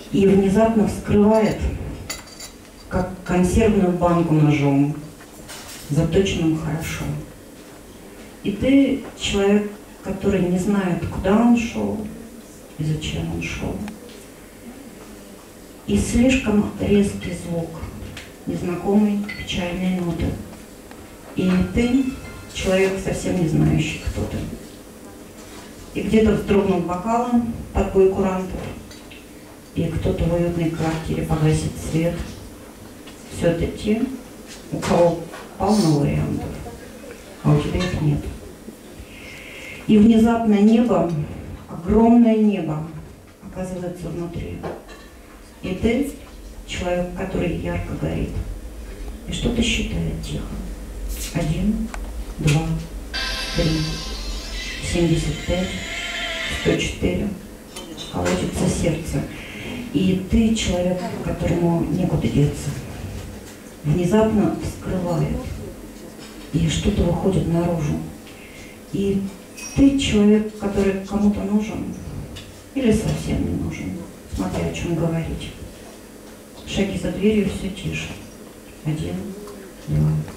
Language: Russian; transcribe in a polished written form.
и внезапно вскрывает, как консервную банку ножом, заточенным хорошо. И ты человек, который не знает, куда он шел и зачем он шел. И слишком резкий звук, незнакомой печальной ноты. И ты человек, совсем не знающий, кто ты. И где-то вздрогнул бокалом под бой курантов, и кто-то в уютной квартире погасит свет. Все это те, у кого полно вариантов, а у тебя их нет. И внезапно небо, огромное небо, оказывается внутри. И ты человек, который ярко горит, и что-то считает тихо. 1, 2, 3, 75, 104. Колотится сердце. И ты человек, которому некуда деться. Внезапно вскрывает, и что-то выходит наружу. И ты человек, который кому-то нужен или совсем не нужен, смотря о чем говорить. Шаги за дверью все тише. 1, 2.